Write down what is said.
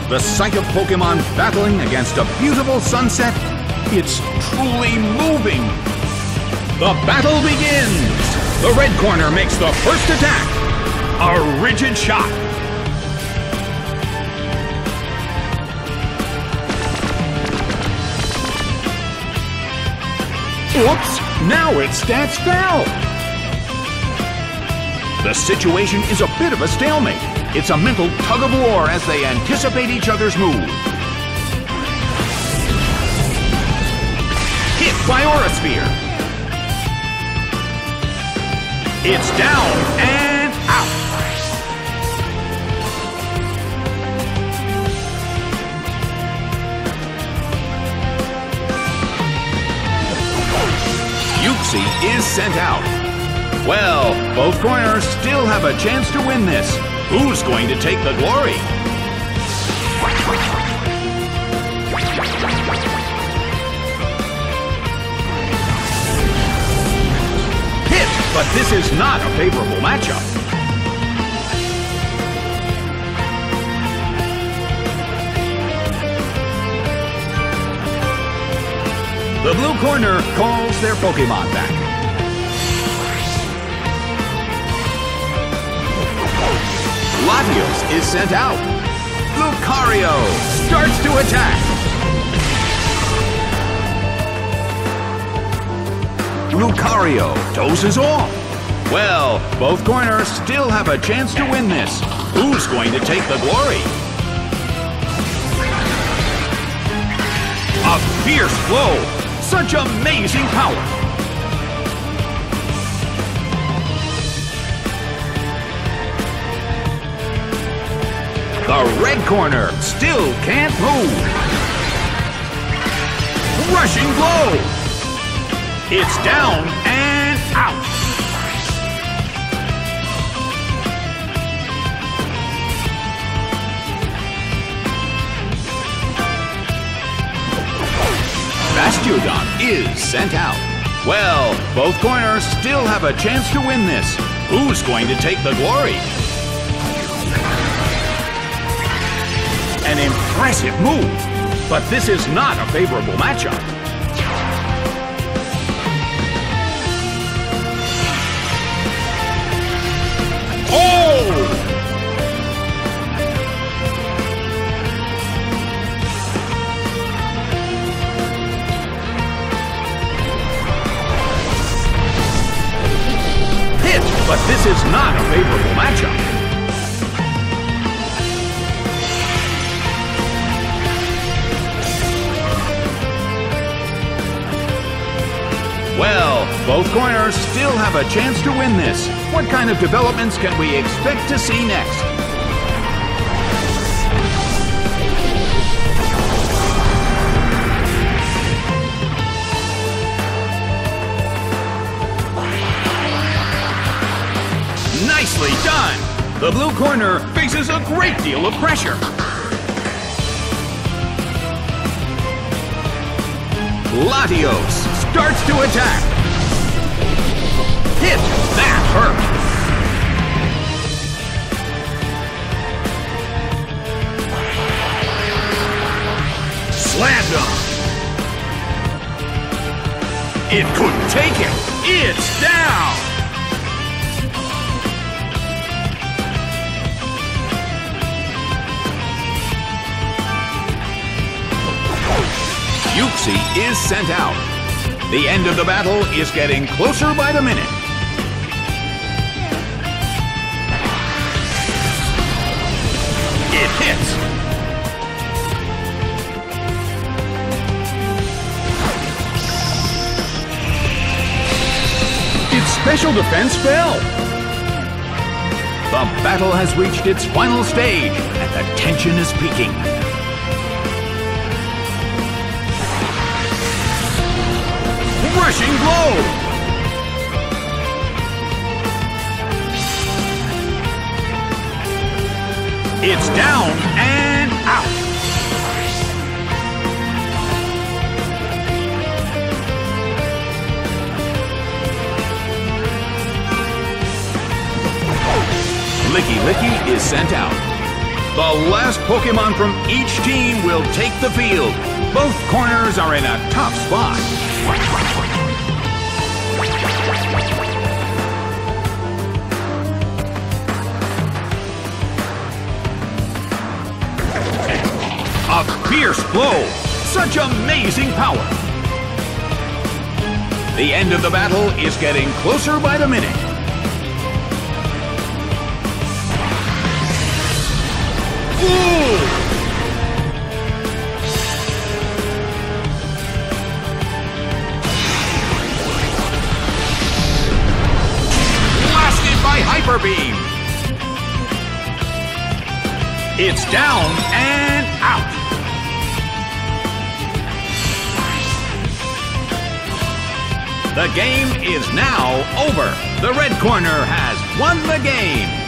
The sight of Pokemon battling against a beautiful sunset, it's truly moving. The battle begins. The red corner makes the first attack. A rigid shot. Oops, now its stats fell. The situation is a bit of a stalemate. It's a mental tug of war as they anticipate each other's move. Hit by Aura Sphere. It's down and out. Uxie is sent out. Well, both corners still have a chance to win this. Who's going to take the glory? Hit, but this is not a favorable matchup. The blue corner calls their Pokemon back. Latios is sent out. Lucario starts to attack. Lucario dozes off. Well, both corners still have a chance to win this. Who's going to take the glory? A fierce blow. Such amazing power. The red corner still can't move. Rushing blow. It's down and out. Bastiodon is sent out. Well, both corners still have a chance to win this. Who's going to take the glory? An impressive move, but this is not a favorable matchup. Oh! Hit, but this is not a favorable matchup. Well, both corners still have a chance to win this. What kind of developments can we expect to see next? Nicely done! The blue corner faces a great deal of pressure. Latios starts to attack. Hit! That hurt. Slammed on. It couldn't take it. It's down. Uxie is sent out. The end of the battle is getting closer by the minute. It hits. Its special defense fell. The battle has reached its final stage, and the tension is peaking. Rushing blow! It's down and out. Licky Licky is sent out. The last Pokemon from each team will take the field. Both corners are in a tough spot. A fierce blow! Such amazing power! The end of the battle is getting closer by the minute. Ooh! Blasted by Hyper Beam! It's down and out! The game is now over. The red corner has won the game.